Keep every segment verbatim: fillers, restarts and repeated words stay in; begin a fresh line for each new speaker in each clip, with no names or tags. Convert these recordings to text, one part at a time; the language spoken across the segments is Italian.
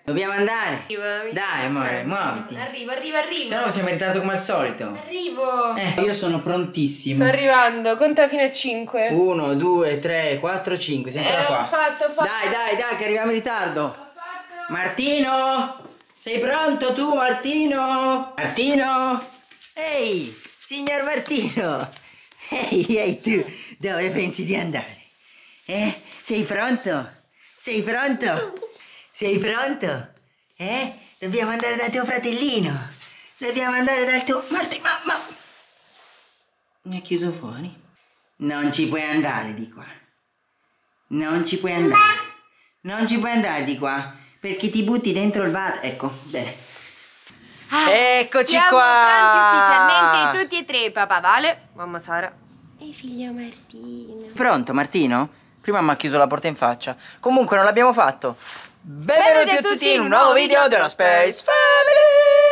Dobbiamo andare.
Arriva, mi...
Dai, amore, muoviti.
Arrivo, arrivo, arrivo.
Se no siamo in ritardo come al solito.
Arrivo.
Eh, io sono prontissimo.
Sto arrivando, conta fino a cinque.
Uno, due, tre, quattro, cinque. Sei ancora
eh,
qua.
Ho fatto, ho fatto.
Dai, dai, dai, che arriviamo in ritardo.
Ho fatto.
Martino! Sei pronto tu, Martino? Martino? Ehi, signor Martino! Ehi, ehi tu, dove pensi di andare? Eh? Sei pronto? Sei pronto? Sei pronto? Eh? Dobbiamo andare da tuo fratellino. Dobbiamo andare dal tuo... Martino, ma, ma... Mi ha chiuso fuori. Non ci puoi andare di qua. Non ci puoi andare. Non ci puoi andare di qua. Perché ti butti dentro il water. Ecco, bene.
Ah,
Eccoci
siamo
qua.
pronti ufficialmente tutti e tre. Papà Vale, mamma Sara e figlio Martino.
Pronto, Martino? Prima mi ha chiuso la porta in faccia. Comunque non l'abbiamo fatto. Benvenuti, Benvenuti a tutti in un nuovo video della Space Family.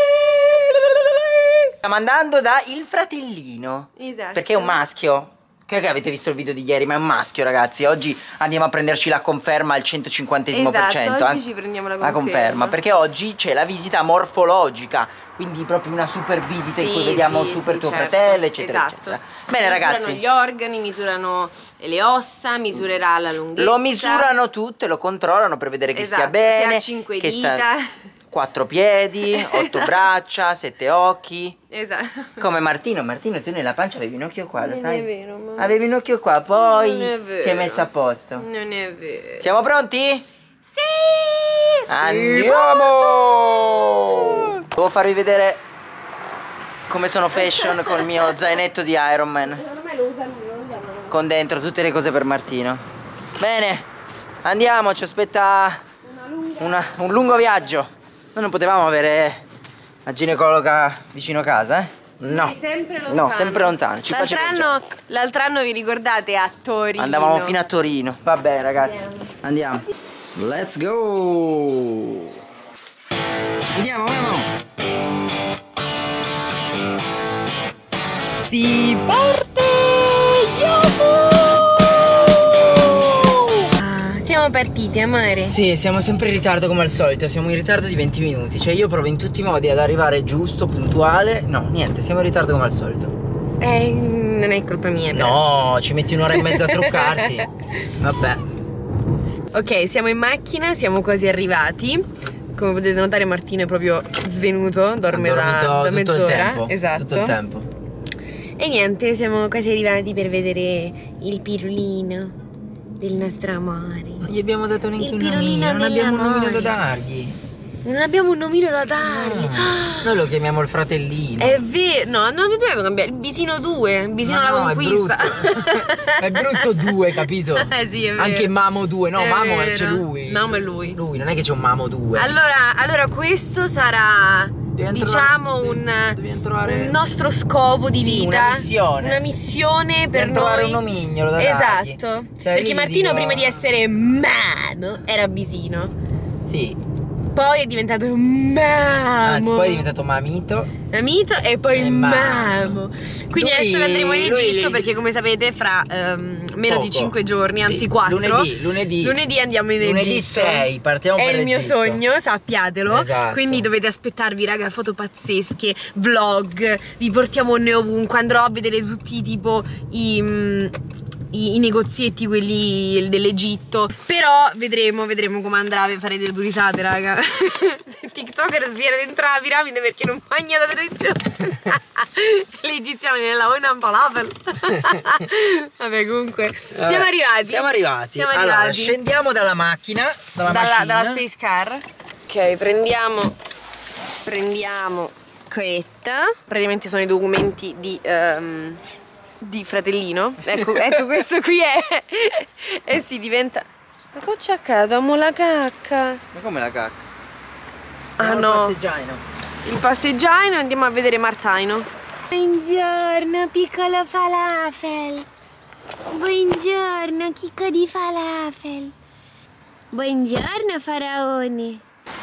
Stiamo andando da il fratellino.
Esatto.
Perché è un maschio. Che avete visto il video di ieri, ma è un maschio, ragazzi. Oggi andiamo a prenderci la conferma al centocinquantesimo per cento.
Esatto, oggi ci prendiamo la conferma.
La conferma, perché oggi c'è la visita morfologica, quindi proprio una super visita sì, in cui vediamo
sì,
super
sì,
tuo
certo.
fratello, eccetera,
Esatto.
eccetera. Bene,
misurano
ragazzi.
Misurano gli organi, misurano le ossa, misurerà la lunghezza.
Lo misurano tutte, lo controllano per vedere che
esatto,
stia bene.
Se ha cinque
che
dita.
Sta... Quattro piedi, otto braccia, sette occhi.
Esatto.
Come Martino. Martino, tu nella pancia avevi un occhio qua, lo
non
sai?
Non è vero, ma...
Avevi un occhio qua, poi
non è vero.
si è messo a posto.
Non è vero.
Siamo pronti?
Sì!
Andiamo! Devo farvi vedere come sono fashion col mio zainetto di Iron Man.
Ormai lo usano, lo usano.
Con dentro tutte le cose per Martino. Bene, andiamo, ci aspetta
Una lunga...
una, un lungo viaggio. Noi non potevamo avere la ginecologa vicino casa, eh? No.
Sempre lontano.
No, sempre lontano.
L'altro anno, l'altro anno vi ricordate a Torino?
Andavamo fino a Torino. Vabbè, ragazzi.
Andiamo.
Andiamo. Let's go. Andiamo, andiamo.
Si parte! Yahoo! Siamo partiti, amore.
Sì, siamo sempre in ritardo come al solito. Siamo in ritardo di venti minuti. Cioè io provo in tutti i modi ad arrivare giusto, puntuale. No, niente, siamo in ritardo come al solito.
Eh, non è colpa mia però.
No, ci metti un'ora e mezza a truccarti. Vabbè.
Ok, siamo in macchina, siamo quasi arrivati. Come potete notare Martino è proprio svenuto, dorme da, da mezz'ora. Esatto.
Tutto il tempo.
E niente, siamo quasi arrivati per vedere il pirulino del nostro amore.
Non gli abbiamo dato neanche un
nomino,
non abbiamo un nomino da dargli.
Non abbiamo un nomino da dargli.
No. Noi lo chiamiamo il fratellino.
È vero, no, non mi dovevo cambiare. Il Bisino due, Bisino alla
no,
conquista.
È brutto due, capito?
Eh sì, è vero.
Anche Mamo due, no,
è
Mamo
vero.
c'è lui.
Mamo è lui.
Lui, non è che c'è un Mamo due.
Allora, allora questo sarà,
Dobbiamo
diciamo,
trovare,
un,
trovare...
un nostro scopo di
sì,
vita.
una missione.
Una missione per
Dobbiamo trovare
noi.
un nomignolo da
Esatto.
dargli. Cioè,
perché
io
Martino
dico...
prima di essere Mamo era Bisino.
Sì.
Poi è diventato Mamo.
Anzi, poi è diventato Mamito.
Mamito e poi
e
Mamo. Quindi
lui,
adesso andremo in Egitto
lui...
perché come sapete fra um, meno
Poco.
di cinque giorni, anzi
sì.
quattro.
Lunedì, lunedì.
Lunedì andiamo in Egitto.
Lunedì sei, partiamo
È
per
il mio
l'Egitto.
sogno, sappiatelo.
Esatto.
Quindi dovete aspettarvi, raga, foto pazzesche, vlog, vi portiamo ne ovunque. Andrò a vedere tutti tipo i... Mm, I, i negozietti quelli dell'Egitto. Però vedremo, vedremo come andrà. Farete due risate, raga. TikToker sviene dentro la piramide perché non mangia da tre giorni. L'egiziano nella una falafel. Vabbè, comunque
Vabbè,
siamo arrivati.
Siamo arrivati.
Siamo
allora,
arrivati.
scendiamo dalla macchina, dalla,
dalla,
macchina.
dalla Space Car. Ok, prendiamo Prendiamo questa. Praticamente sono i documenti di um, di fratellino. Ecco, ecco questo qui è. E si diventa. Ma cosa c'è accaduto? Amo la cacca.
Ma come la cacca?
Ah
Andiamo
no.
al passeggiaino.
Il passeggiaino, andiamo a vedere Martino. Buongiorno, piccolo falafel. Buongiorno, chicco di falafel. Buongiorno, faraone.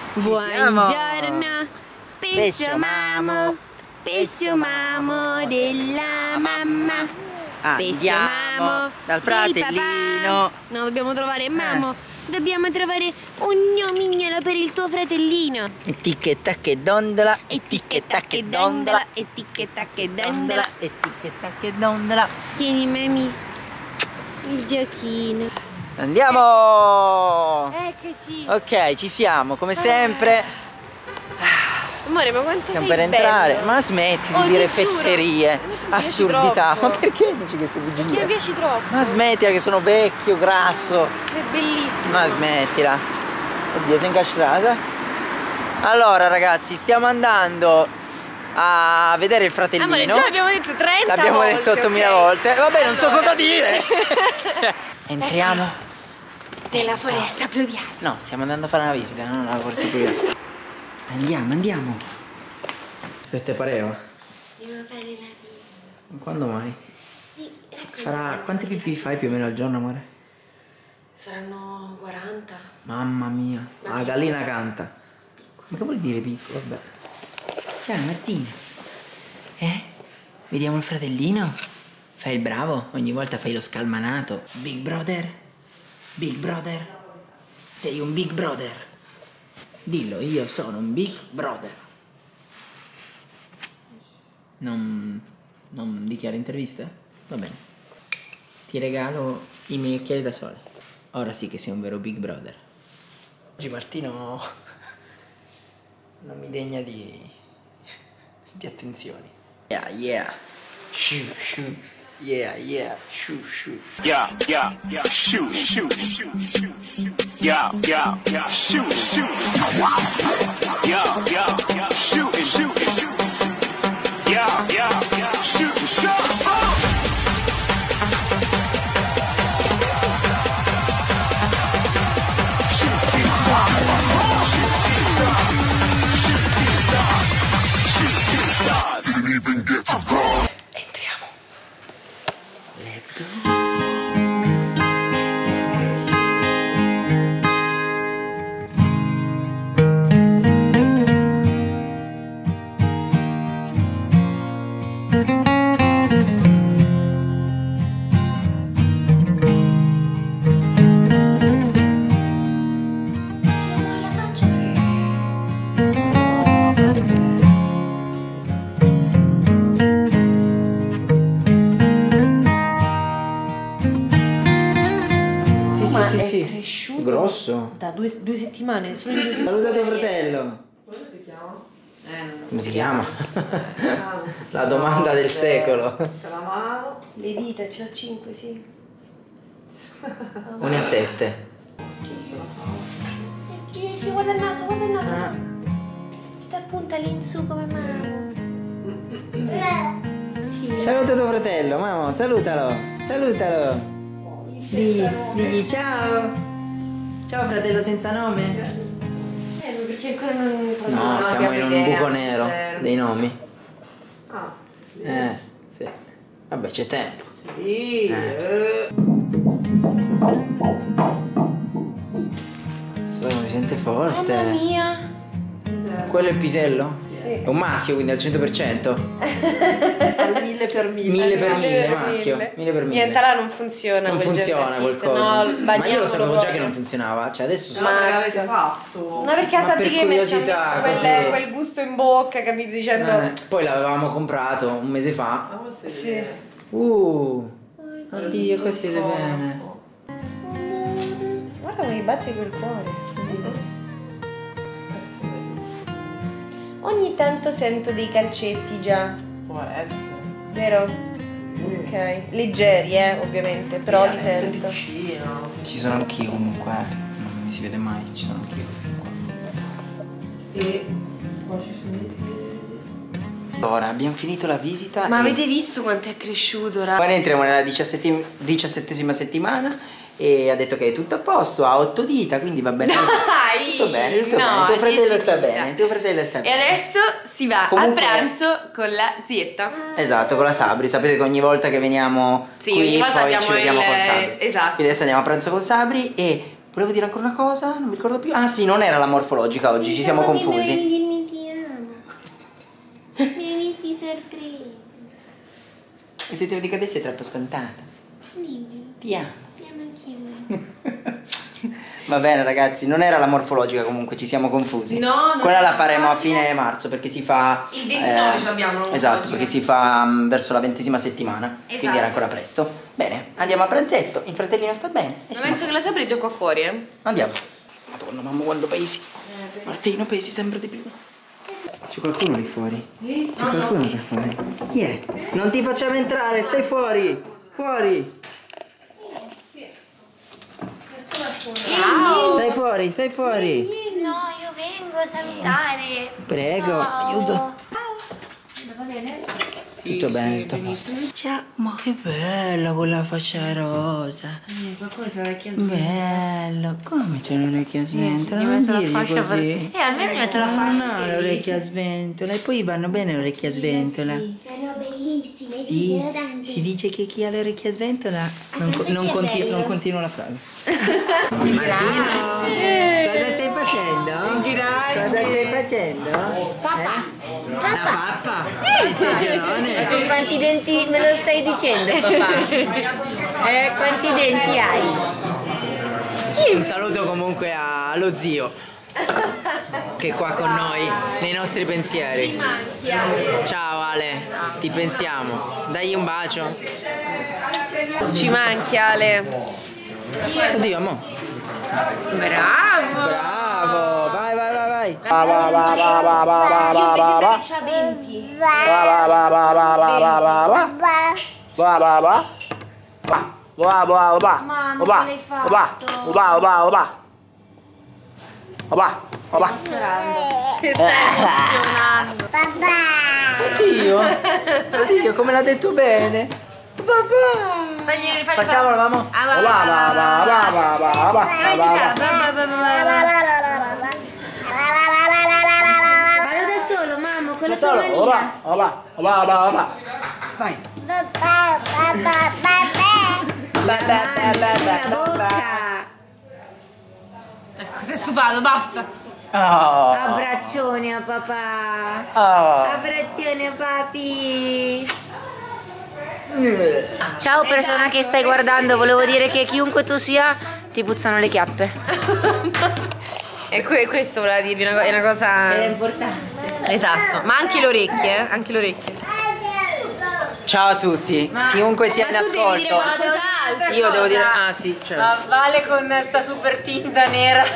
Buongiorno, pesce mamo. Pesce mamo della mamma.
Andiamo dal fratellino.
No, dobbiamo trovare Mamo. Dobbiamo trovare un nomignolo fammelo per il tuo fratellino.
E ticchetta che dondola,
E ticchetta che dondola, e ticchetta che dondola.
e ticchetta che dondola.
Tieni, mami, il giochino.
Andiamo!
Eccoci.
Ok, ci siamo, come sempre.
Amore, ma quanto
Stiamo
sei
per entrare,
bello.
ma smetti di
Oh,
dire
ti giuro.
fesserie,
Ma tu mi piaci
assurdità.
troppo.
Ma perché dici queste bugie?
Che mi piaci troppo.
Ma smettila che sono vecchio, grasso.
È bellissimo.
Ma smettila. Oddio, sei incastrata. Allora ragazzi, stiamo andando a vedere il fratellino.
Amore, già l'abbiamo detto trenta
L'abbiamo
volte.
detto ottomila
ok?
volte. Vabbè, non so
Allora.
cosa dire. Entriamo.
Nella foresta pluviale.
No, stiamo andando a fare una visita, non una foresta pluviale. Andiamo, andiamo. Che te pareva?
Devo fare la vita.
Quando mai? Farà... Quante pipì fai più o meno al giorno, amore?
Saranno quaranta.
Mamma mia, la gallina canta. Ma che vuol dire piccolo? Vabbè. Ciao Martina. Eh? Vediamo il fratellino? Fai il bravo? Ogni volta fai lo scalmanato. Big brother? Big brother? Sei un big brother. Dillo, io sono un big brother. Non... non dichiari interviste? Va bene. Ti regalo i miei occhiali da sole. Ora sì che sei un vero big brother. Oggi Martino non mi degna di, di attenzioni. Yeah, yeah. Shoo, shoo. Yeah, yeah. Shoo, shoo.
Yeah, yeah, yeah. Shoot, shoot, shoot, shoot. Yeah, yeah, yeah. Shoot, shoot. Yeah, yeah, yeah. Shoot, shoot, shoot. Yeah, yeah, yeah. Shoot, shoot.
Entriamo. Let's go. Sì,
Ma
sì,
è
sì, sì.
cresciuto
Grosso.
da due, due settimane, solo in due settimane.
Saluta tuo fratello.
Come si chiama? Eh, non
Come si chiama?
Ah, non si
La
chiama.
domanda del
Questa-
secolo.
Questa è la mano.
Le dita, ce l'ha cinque, sì.
Una a sette.
Questa è la mano.
Guarda il naso, guarda il naso.
Ah.
Ci ti appunta lì in su come mamma. Sì.
Saluta tuo fratello, mamma, salutalo. Salutalo. Digli, digli ciao. Ciao fratello senza nome.
Eh, perché ancora non...
No,
non
siamo in
abbiamo
un
idea.
buco nero
Zero.
dei nomi.
Ah,
Eh, sì. Vabbè, c'è tempo.
sì.
Eh.
eh.
Insomma, si sente forte.
Mamma mia.
Quello è il pisello?
Sì.
È un maschio, quindi al cento per cento?
Al mille per mille.
Mille per
Mille
mille,
per
maschio.
mille.
Mille per mille.
Niente, là non funziona.
Non
quel
funziona
gel
quel
per kit.
coso.
No,
Ma io lo
bagniamolo
sapevo già che
proprio.
non funzionava. Cioè adesso
Ma
so-
che
Mazza.
l'avete fatto?
No, perché
Ma
sappi
per
che mi ci ha
curiosità,
messo
così.
quel, quel gusto in bocca, capito? Dicendo...
Eh, poi l'avevamo comprato un mese fa.
Ah, sì.
Sì.
Uh, oddio, qua si vede bene.
Guarda come batte quel cuore. Ogni tanto sento dei calcetti già,
Può essere.
vero? Ok. Leggeri, eh, ovviamente, però li
Adesso è
sento.
piccino.
Ci sono anch'io comunque, eh. Non mi si vede mai, ci sono anch'io comunque.
E qua ci sono i
Allora, abbiamo finito la visita.
Ma
e-
avete visto quanto è cresciuto, raga?
Poi ne entriamo nella diciassette diciassettesima settimana e ha detto che è tutto a posto, ha otto dita, quindi va bene.
Dai!
Tutto bene, tutto
No,
bene. Tuo fratello
dieci
sta
dita.
bene, tuo fratello sta
E
bene.
adesso si va
Comunque-
a pranzo con la zietta.
Esatto, con la Sabri. Sapete che ogni volta che veniamo
Sì,
qui
ogni volta
poi ci
abbiamo
vediamo
il-
con Sabri.
esatto.
Quindi adesso andiamo a pranzo con Sabri e volevo dire ancora una cosa, non mi ricordo più. Ah sì, non era la morfologica oggi, ci siamo confusi.
dirmi ti amo. Mi ti sorpresa.
E se te lo dico adesso è troppo scontato.
Dimmi,
Ti amo.
ti amo anch'io.
Va bene ragazzi, non era la morfologica comunque, ci siamo confusi.
No, non
Quella la
era
faremo a
morfologica.
fine marzo perché si fa...
Il ventinove ce l'abbiamo, la
Esatto,
morfologica.
perché si fa um, verso la ventesima settimana,
Esatto.
quindi era ancora presto. Bene, andiamo a pranzetto, il fratellino sta bene. e
Ma
siamo-
penso che la Sabri è già qua fuori, eh.
Andiamo. Madonna mamma quando pesi. Martino pesi sempre di più. C'è qualcuno lì fuori? C'è qualcuno lì fuori? Chi è? Non ti facciamo entrare, stai fuori! Fuori! Stai fuori, stai fuori!
No, io vengo a salutare.
Prego,
Ciao.
aiuto!
Va bene?
Tutto bene, tutto a posto. Ciao, ma che bella quella faccia rosa!
Qualcuno se l'orecchia
Bello, come c'è l'orecchia a sventola?
gli
Non
metto la
dirgli
fascia per-
così.
Eh, almeno gli metto la
Non
fascia
ha
per-
l'orecchia a sventola e poi vanno bene le orecchie a sventola.
Sono bellissime,
Sì,
sì, tante.
si dice che chi ha le orecchie a sventola non, co- non,
è
conti-
bello.
non continua la frase. Martino, cosa stai facendo? Cosa stai facendo? Papà. La pappa? Il seggiolone?
Con quanti denti me lo stai dicendo, papà? Eh, quanti denti hai?
Un saluto comunque a- allo zio che è qua con noi nei nostri pensieri. Ciao Ale, ti pensiamo. Dagli un bacio.
Ci manchi, Ale.
Oddio, mo.
Bravo!
Bravo, vai vai vai vai.
Mamma, che l'hai fatto?
Si sta emozionando.
Oddio, oddio, come l'ha detto bene. Papà.
Fagli, fagli,
Facciamolo, mamma.
Ah, va, va, va, va, va, va. Vai, si fa, va, va, va, va, va.
Fallo da solo, mamma, con la
Solo,
sua
oba, oba, oba, oba, oba. Vai.
la bocca.
Ecco, sei stufato, basta.
Oh.
Abbraccione a papà.
Oh.
Abbraccione a papi. Ciao persona che stai guardando, volevo dire che chiunque tu sia ti puzzano le chiappe.
E que- questo voleva dirvi, una co- è una cosa...
È importante.
Esatto, ma anche le orecchie, eh? Anche le orecchie.
Ciao a tutti, chiunque sia in ascolto. Io devo dire, ah sì, certo.
Ma Vale con sta super tinta nera.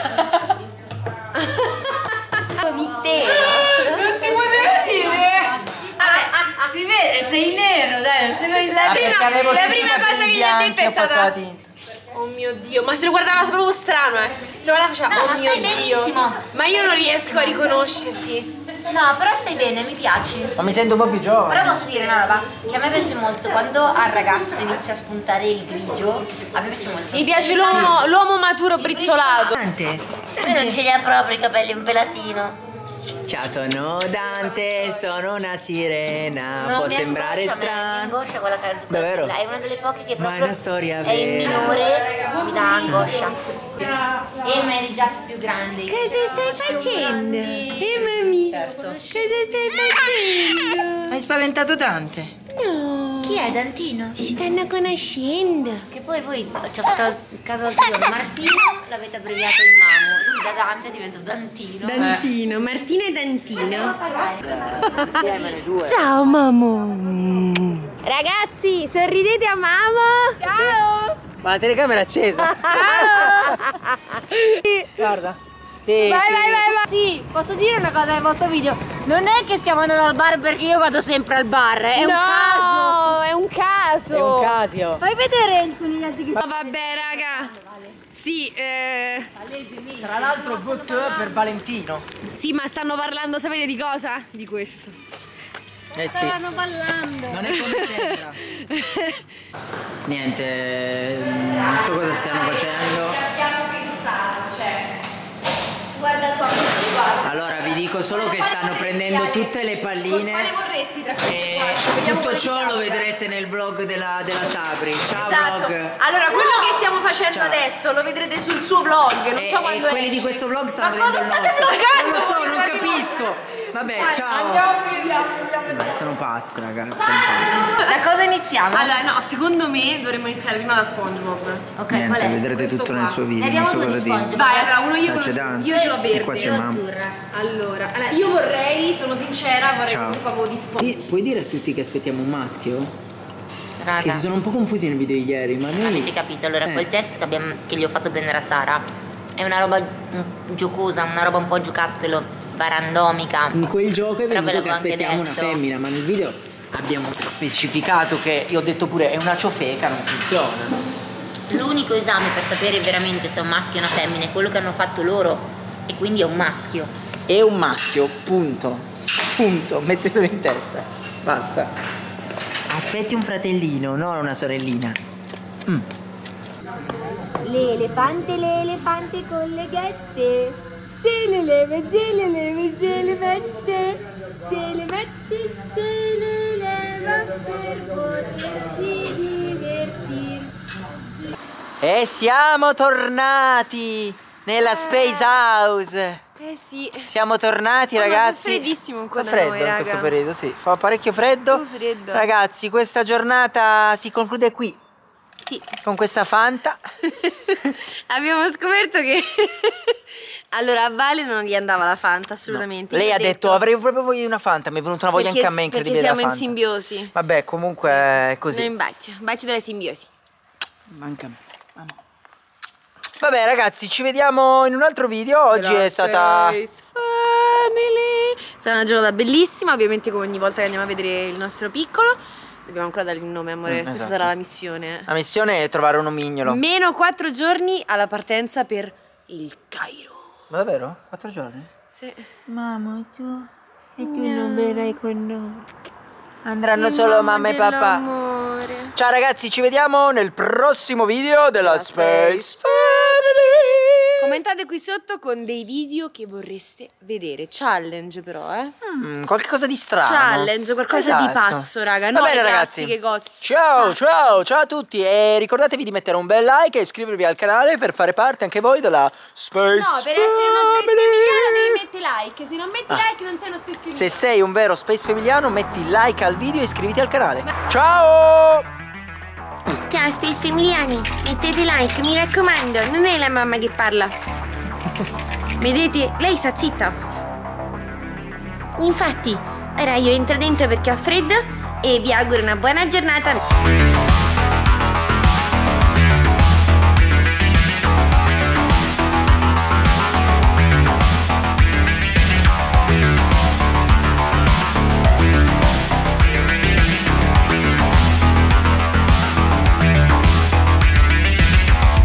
Mistero. Non si poteva dire. Vabbè, si vede, sei nero, dai, non sei mai
La
Ah,
prima,
perché avevo
la
tutti i
prima
capelli
cosa che gli ha detto
bianchi,
è
ho fatto la
stata...
tinta.
Oh mio Dio, ma se lo guardava proprio strano, eh. Se guardava faceva,
No,
oh
ma
mio
stai
Dio.
benissimo.
Ma io non riesco a riconoscerti.
No, però stai bene, mi piaci.
Ma mi sento un po' più giovane.
Però posso dire una roba che a me piace molto quando al ragazzo inizia a spuntare il grigio, a me piace molto.
Mi piace l'uomo l'uomo maturo brizzolato.
Dante.
Lui non ce li ha proprio i capelli, un pelatino.
Ciao, sono Dante, sono una sirena.
No,
Può
mi
sembrare
angoscia, Mi
strano.
angoscia quella cara
Davvero?
È una delle poche che
Ma è
proprio
una storia
è il
vera.
minore, mi dà angoscia. E Mary già più grande.
Cosa stai facendo?
Eh, mamma. Certo.
Cosa stai facendo?
Hai spaventato Dante?
No.
Chi è Dantino?
Si stanno conoscendo.
Che poi voi ci ho fatto il caso l'altro giorno, Martino l'avete abbreviato in Mamo, lui da Dante diventa Dantino.
Dantino, Martina e Dantino.
Ciao, mamma.
Ragazzi, sorridete a mamma.
Ciao!
Ma la telecamera è accesa. Guarda. Sì,
Vai,
sì.
vai, vai, vai.
Sì, posso dire una cosa nel vostro video? Non è che stiamo andando al bar perché io vado sempre al bar, è un caso.
No, è un caso.
È un casio.
Fai vedere il conigliato che
Ma vabbè, raga. Sì, eh,
Tra l'altro voto per Valentino.
sì, ma stanno parlando, sapete di cosa? Di questo.
Eh sì.
stanno ballando.
Non è come sembra. Niente, non so cosa stiano facendo.
Guarda tua guarda.
Allora vi dico solo che stanno prendendo tutte le palline.
Quale vorresti tra
E tutto ciò lo vedrete nel vlog della, della Sabri. Ciao
Esatto.
vlog.
Allora, quello che stiamo facendo
Ciao.
adesso lo vedrete sul suo vlog, non
E,
so
e
quando
quelli
esce.
di questo vlog stanno
Ma cosa
vedendo il
state
nostro.
vloggando?
Non lo so, non
Infatti,
capisco. Vabbè, ciao.
Andiamo, vediamo, andiamo.
Dai, sono pazzi, ragazzi, sono pazzi.
Da cosa iniziamo?
Allora, no, secondo me dovremmo iniziare prima da SpongeBob.
Ok,
Niente,
qual è?
vedrete
Questo
tutto
qua.
nel suo
Ne
video, non
abbiamo
so
due
cosa
di
dire.
SpongeBob.
Vai, allora, uno io,
Qua c'è Dan.
io ce l'ho
E qua
verde.
c'è mamma.
Azzurra.
Allora, allora, io vorrei, sono sincera, vorrei
Ciao.
questo proprio di SpongeBob.
Di- Puoi dire a tutti che aspettiamo un maschio? Che
Raga,
si sono un po' confusi nel video di ieri, ma noi...
avete capito? Allora,
Eh.
quel test che, abbiamo, che gli ho fatto prendere a Sara è una roba mm, giocosa, una roba un po' giocattolo, randomica.
In quel gioco è
Però ve
venuto che
l'avevo anche
aspettiamo una
detto.
femmina, ma nel video abbiamo specificato che io ho detto pure è una ciofeca, non funziona.
L'unico esame per sapere veramente se è un maschio o una femmina è quello che hanno fatto loro, e quindi è un maschio.
È un maschio, punto. Punto, mettetelo in testa. Basta. Aspetti un fratellino, non una sorellina. Mm.
L'elefante, l'elefante con le ghette. Se le leva, se le leva, se le mette. Se le mette, se le leva per potersi divertire.
E siamo tornati nella Space House.
Eh sì.
Siamo tornati,
Oh, ma fa
ragazzi.
freddissimo qua
Fa
da
freddo
noi,
in
raga.
questo periodo, sì. Fa parecchio freddo.
Fa freddo.
Ragazzi, questa giornata si conclude qui
Sì.
con questa Fanta.
Abbiamo scoperto che allora a Vale non gli andava la Fanta assolutamente.
Lei
Io
ha
ho
detto avrei proprio voglia di una Fanta, mi è venuta una voglia
perché,
anche a me
perché
incredibile
siamo
della
in
Fanta.
simbiosi.
Vabbè, comunque è così.
Noi in bacio, bacio della simbiosi.
Manca a me. Mamma. Vabbè ragazzi, ci vediamo in un altro video. Oggi
Della
è stata...
Space Family. Sarà una giornata bellissima, ovviamente come ogni volta che andiamo a vedere il nostro piccolo. Dobbiamo ancora dargli un nome, amore.
Mm,
Questa
esatto.
sarà la missione.
La missione è trovare un omignolo.
Meno quattro giorni alla partenza per il Cairo.
Ma davvero? Quattro giorni?
Sì.
Mamma, tu? E tu non verrai con noi. Andranno solo mamma e papà.
Amore.
Ciao ragazzi, ci vediamo nel prossimo video della
Della
Space
Space
Family.
Commentate qui sotto con dei video che vorreste vedere. Challenge però, eh.
Mm, qualche cosa di strano.
Challenge, qualcosa di
Esatto.
pazzo, raga.
Va
No,
bene
le
ragazzi.
classiche cose.
Ciao, ciao, ciao a tutti. E ricordatevi di mettere un bel like e iscrivervi al canale per fare parte anche voi della Space
No, per essere uno space
Family.
femminile devi mettere like. Se non metti
Ah.
like non sei uno space femminile.
Se sei un vero space femiliano, metti like al video e iscriviti al canale. Ciao!
Ciao Space Familiani, mettete like, mi raccomando, non è la mamma che parla. Vedete, lei sta zitta. Infatti, ora io entro dentro perché ho freddo e vi auguro una buona giornata.